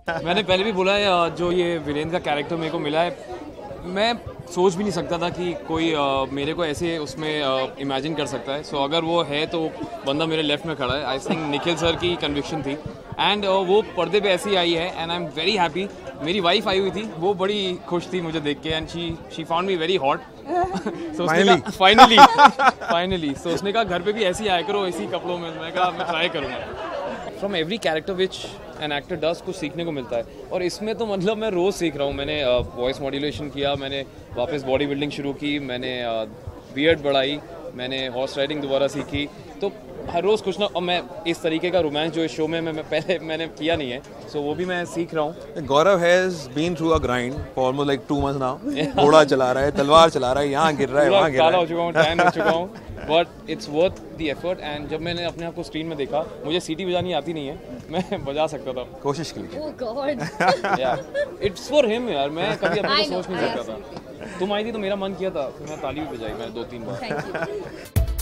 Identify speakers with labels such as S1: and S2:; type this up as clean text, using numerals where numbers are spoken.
S1: मैंने पहले भी बोला है, जो ये वीरेंद्र का कैरेक्टर मेरे को मिला है, मैं सोच भी नहीं सकता था कि कोई मेरे को ऐसे उसमें इमेजिन कर सकता है। सो अगर वो है तो बंदा मेरे लेफ्ट में खड़ा है। आई थिंक निखिल सर की कन्विक्शन थी एंड वो पर्दे पे ऐसी आई है and I am very happy. मेरी वाइफ आई हुई थी, वो बड़ी खुश थी मुझे देख के and she found me very hot. So finally so उसने कहा घर पे भी ऐसे ही आया करो, इसी कपड़ों में। मैं कहा मैं ट्राई करूँगा। From every character which an actor does कुछ सीखने को मिलता है, और इसमें तो मतलब मैं रोज़ सीख रहा हूँ। मैंने वॉइस मॉड्यूलेशन किया, मैंने वापस बॉडी बिल्डिंग शुरू की, मैंने बियर्ड बढ़ाई, मैंने हॉर्स राइडिंग दोबारा सीखी। तो हर रोज़ कुछ ना, और मैं इस तरीके का रोमांस जो इस शो में मैं पहले मैंने किया नहीं है, सो वो भी मैं सीख रहा हूँ।
S2: Gaurav has been through a grind for almost like 2 months now. घोड़ा चला रहा है, तलवार चला रहा है, यहाँ गिर रहा है, वहाँ गिर रहा है।
S1: काला हो चुका हूँ, टैन हो चुका हूँ, but it's worth the effort. And जब मैंने अपने आप को स्क्रीन में देखा, मुझे सीटी बजानी आती नहीं है, मैं बजा सकता था।
S2: कोशिश के लिए।
S3: Oh God.
S1: It's for him यार, मैं कभी अपने को सोच नहीं सकता था। तुम आई थी तो मेरा मन किया था, फिर मैं ताली भी बजाई, मैं 2-3 बार।
S3: Thank you.